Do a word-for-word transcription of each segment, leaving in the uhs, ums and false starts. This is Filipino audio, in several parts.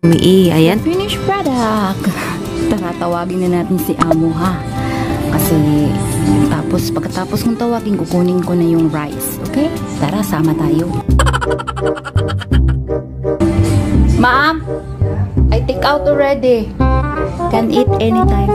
Umi, ayan. Finished product. Tara, tawagin na natin si Amo ha. Kasi, tapos, pagkatapos kong tawagin, kukunin ko na yung rice. Okay? Tara, sama tayo. Ma'am, I take out already. Can eat anytime.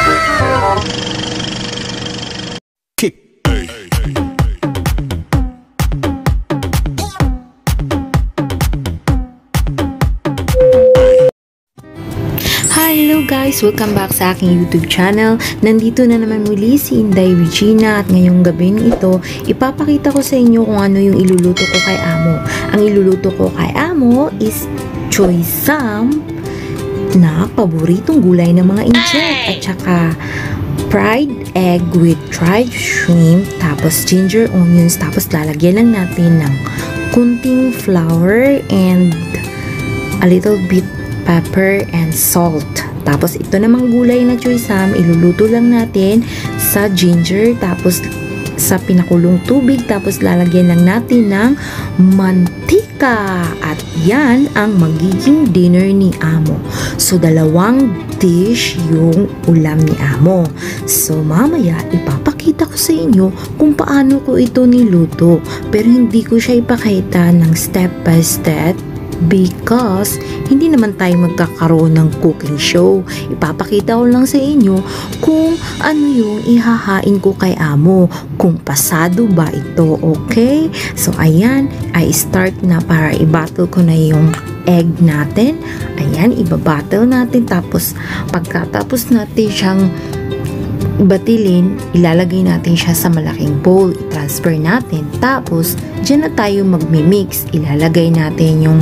Hello guys! Welcome back sa aking YouTube channel. Nandito na naman muli si Inday Regina at ngayong gabing ito, ipapakita ko sa inyo kung ano yung iluluto ko kay Amo. Ang iluluto ko kay Amo is choy sam na paboritong gulay ng mga incheck at saka fried egg with dried shrimp, tapos ginger onions, tapos lalagyan lang natin ng kunting flour and a little bit pepper and salt. Tapos ito namang gulay na choy sam, iluluto lang natin sa ginger, tapos sa pinakulong tubig, tapos lalagyan lang natin ng mantika. At yan ang magiging dinner ni Amo. So dalawang dish yung ulam ni Amo. So mamaya ipapakita ko sa inyo kung paano ko ito niluto, pero hindi ko siya ipakita ng step by step because hindi naman tayo magkakaroon ng cooking show. Ipapakita ko lang sa inyo kung ano yung ihahain ko kay Amo, kung pasado ba ito, okay? So ayan, I start na para i-battle ko na yung egg natin. Ayan, ibabattle natin, tapos pagkatapos natin siyang batilin, ilalagay natin siya sa malaking bowl, i-transfer natin, tapos dyan na tayo magmi-mix. Ilalagay natin yung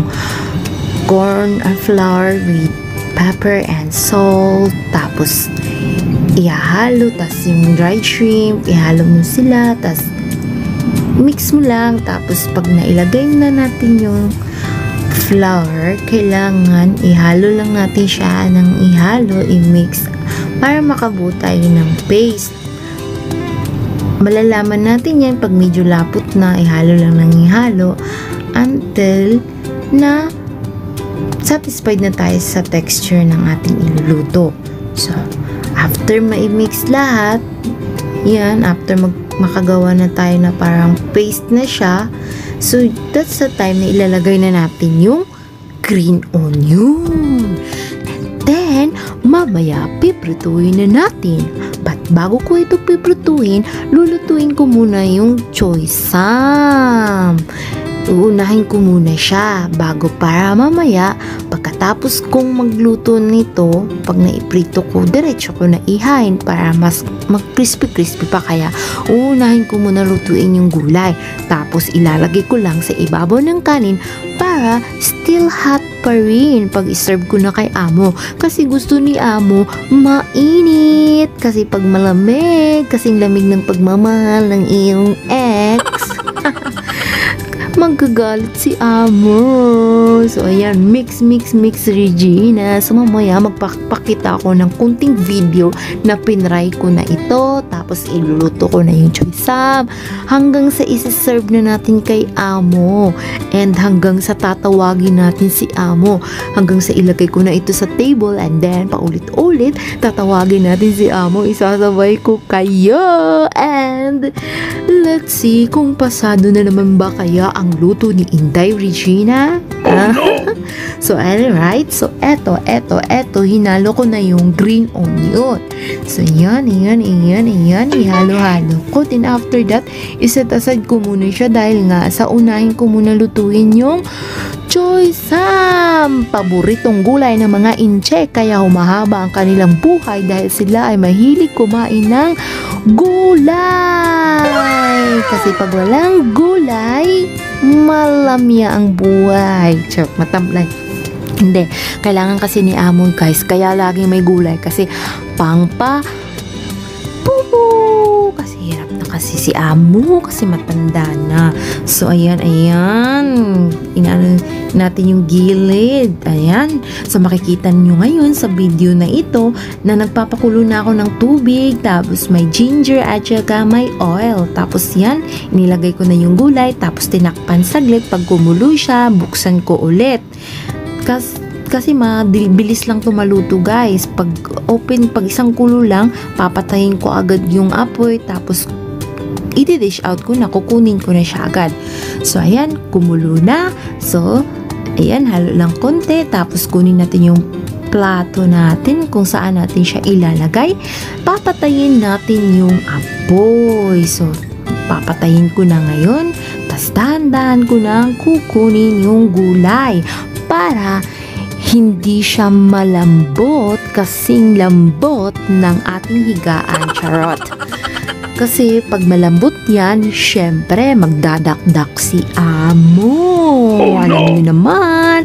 corn or flour with pepper and salt, tapos ihalo, tapos yung dried shrimp, ihalo mo sila, tapos mix mo lang. Tapos pag nailagay na natin yung flour, kailangan ihalo lang natin siya ng ihalo, i-mix para makabuo tayo ng paste. Malalaman natin yan pag medyo lapot na, ihalo lang ng ihalo until na satisfied na tayo sa texture ng ating iluluto. So, after ma-mix lahat, yan, after mag makagawa na tayo na parang paste na siya, so that's the time na ilalagay na natin yung green onion. Then, mamaya, piprituin na natin. But bago ko ito piprituin, lulutuin ko muna yung choy sam. Uunahin ko muna siya bago para mamaya, pagkatapos kong magluto nito, pag naiprito ko, diretso ko na ihain para mas mag-crispy-crispy pa. Kaya, uunahin ko muna lutuin yung gulay. Tapos, ilalagay ko lang sa ibabaw ng kanin para still hot pa rin pag iserve ko na kay Amo. Kasi gusto ni Amo mainit. Kasi pag malamig, kasing lamig ng pagmamahal ng iyong ex, magagalit si Amo. So ayan, mix mix mix Regina. So mamaya magpapakita ako ng kunting video na pinry ko na ito, tapos iluluto ko na yung choy sam hanggang sa isa-serve na natin kay Amo, and hanggang sa tatawagin natin si Amo, hanggang sa ilagay ko na ito sa table, and then paulit-ulit tatawagin natin si Amo, isasabay ko kayo, and let's see kung pasado na naman ba kaya ang luto ni Inday Regina. Oh, no. So alright, so eto, eto, eto, hinalo ko na yung green onion. So yan, yan, yan, yan, ihalo-halo ko. Then after that, iset aside ko muna siya dahil nga sa unahin ko muna lutuin yung choy sam, paboritong gulay ng mga incheck, kaya humahaba ang kanilang buhay dahil sila ay mahilig kumain ng gulay. Kasi pag walang gulay, malamya ang buhay. Chok, matamlay. Hindi, kailangan kasi ni Amo guys, kaya laging may gulay kasi pangpa pupo. Kasi hirap na kasi si Amo kasi matanda na. So ayan, ayan, inaano natin yung gilid. Ayan, so makikita nyo ngayon sa video na ito na nagpapakulo na ako ng tubig, tapos may ginger at saka may oil. Tapos yan, inilagay ko na yung gulay, tapos tinakpan saglit. Pag kumulo siya, buksan ko ulit. Kasi kasi mabilis lang to maluto guys. Pag open, pag isang kulo lang, papatayin ko agad yung apoy, tapos i-dish out ko na, kukunin ko na siya agad. So ayan, kumulo na. So ayan, halo lang konti, tapos kunin natin yung plato natin kung saan natin siya ilalagay. Papatayin natin yung apoy. So papatayin ko na ngayon, tas dahan-dahan ko nang kukunin yung gulay para hindi siya malambot kasing lambot ng ating higaan. Charot. Kasi pag malambot yan, syempre magdadakdak si amo. Oh, no. Alam niyo naman.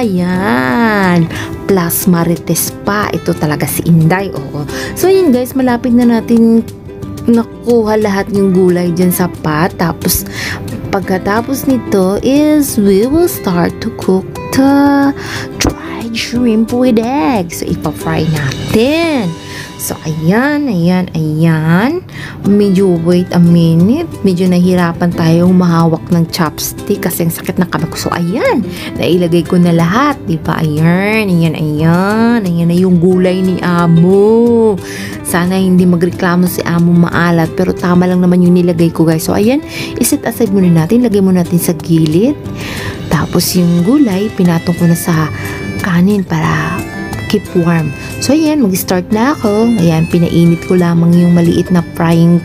Ayan. Plus marites pa. Ito talaga si Inday. Oh. So yun guys, malapit na natin nakuha lahat yung gulay dyan sa pot. Tapos pagkatapos nito is we will start to cook the dried shrimp with eggs. So ipa-fry natin. So, ayan, ayan, ayan. Medyo wait a minute. Medyo nahirapan tayong mahawak ng chopstick kasi ang sakit na kamay ko. So, ayan. Nailagay ko na lahat. Diba? Ayan, ayan, ayan. Ayan na yung gulay ni amo. Sana hindi magreklamo si amo maalat. Pero tama lang naman yung nilagay ko, guys. So, ayan. Iset aside muna natin. Lagay muna natin sa gilid. Tapos, yung gulay, pinatong ko na sa kanin para keep warm. So, ayan, mag-start na ako. Ayan, pinainit ko lamang yung maliit na frying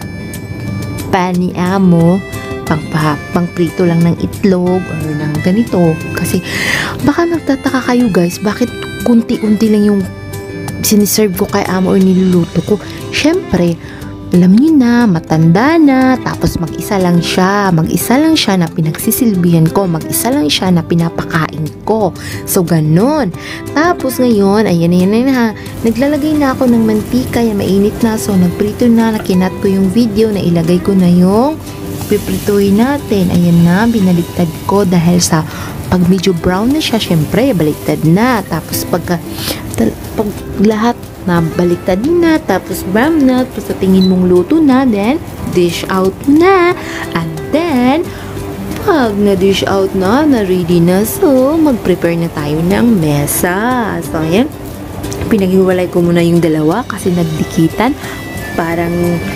pan ni amo. Pang, pang prito lang ng itlog or ng ganito. Kasi, baka magtataka kayo guys, bakit kunti-unti lang yung siniserve ko kay amo or niluluto ko. Syempre, alam niyo na, matanda na, tapos mag-isa lang siya, mag-isa lang siya na pinagsisilbihan ko, mag-isa lang siya na pinapakain ko. So, ganun. Tapos ngayon, ayan, ayan, ayan, ha, naglalagay na ako ng mantika, yan, mainit na, so nagprito na, nakinat ko yung video, na ilagay ko na yung piprituhin natin. Ayan na, binaliktad ko dahil sa pag medyo brown na siya, syempre, baliktad na. Tapos pagka, pag lahat na baliktad na, tapos brown na, tapos sa tingin mong luto na, then dish out na. And then pag na dish out na, na ready na, so mag-prepare na tayo ng mesa. So ayan, pinaghiwalay ko muna yung dalawa kasi nagdikitan, parang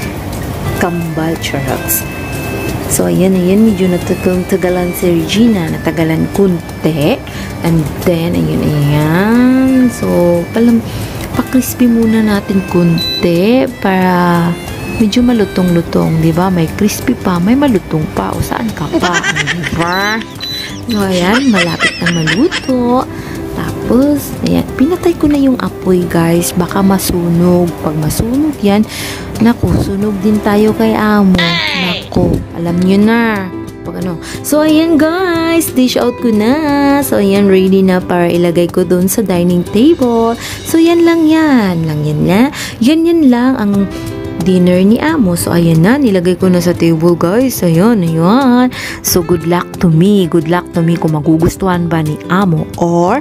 kambal. Charot. So ayan, ayan, medyo natagalan si Regina, natagalan kunti. And then ayan, ayan, so palam pa-crispy muna natin kunti para medyo malutong-lutong, di ba? May crispy pa, may malutong pa. O saan ka pa? Diba? So, ayan, malapit na maluto. Tapos, ayan, pinatay ko na yung apoy, guys. Baka masunog. Pag masunog yan, naku, sunog din tayo kay amo. Naku, alam nyo na. Pag ano. So, ayan guys, dish out ko na. So, ayan, ready na para ilagay ko doon sa dining table. So, yan lang yan. Lang yan na. Yan yan lang ang dinner ni amo. So, ayan na. Nilagay ko na sa table, guys. Ayan, ayan. So, good luck to me. Good luck to me kung magugustuhan ba ni amo or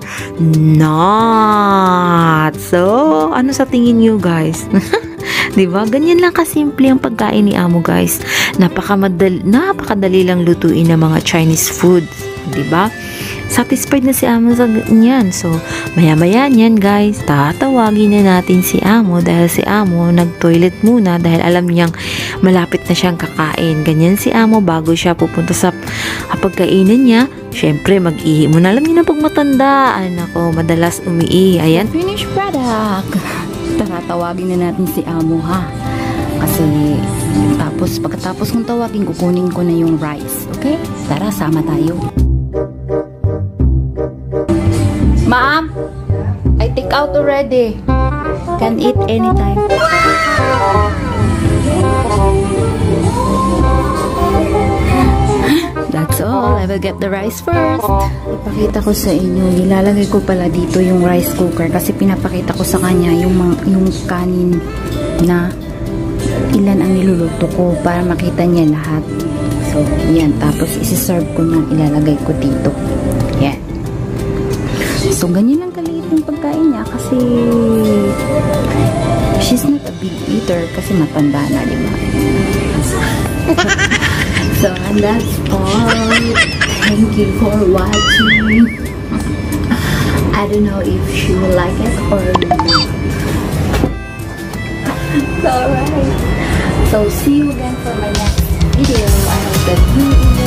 not. So, ano sa tingin nyo, guys? Diba? Ganyan lang kasimple ang pagkain ni amo, guys. Napakamadali, napakadali lang lutuin ng mga Chinese food. Diba? Satisfied na si amo sa ganyan. So, maya-maya niyan, guys, tatawagin na natin si amo dahil si amo nag-toilet muna dahil alam niyang malapit na siyang kakain. Ganyan si amo bago siya pupunta sa pagkainan niya. Syempre, mag-ihi muna. Alam niyo na pag matanda, ay nako, madalas umiihi. Ayan. Finished product. Tara, tawagin na natin si amo, ha? Kasi, tapos, pagkatapos kong tawagin, kukunin ko na yung rice. Okay? Tara, sama tayo. Ma'am, I take out already. Can eat anytime. That's all. I will get the rice first. Ipakita ko sa inyo. Ilalagay ko pala dito yung rice cooker kasi pinapakita ko sa kanya yung, yung kanin na ilan ang niluluto ko para makita niya lahat. So, yan. Tapos, isi-serve ko na ilalagay ko dito. Yan. So, ganyan lang kaliit yung pagkain niya kasi she's not a big eater kasi matanda na, di ba? So, and that's all. Thank you for watching. I don't know if she will like it or not. So, alright. So, see you again for my next video. I hope that you enjoy